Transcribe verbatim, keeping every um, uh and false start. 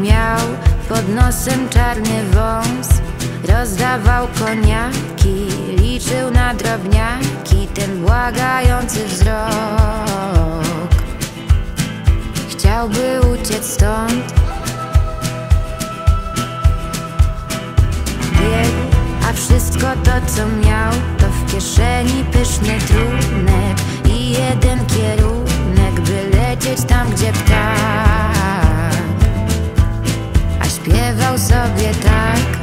miał pod nosem czarny wąs. Rozdawał koniaki, liczył na drobniaki ten błagający wzrok. Chciałby uciec stąd, biegł, a wszystko to co miał to w kieszeni pyszny trunek i jeden kierunek, by lecieć tam gdzie ptak. A śpiewał sobie tak: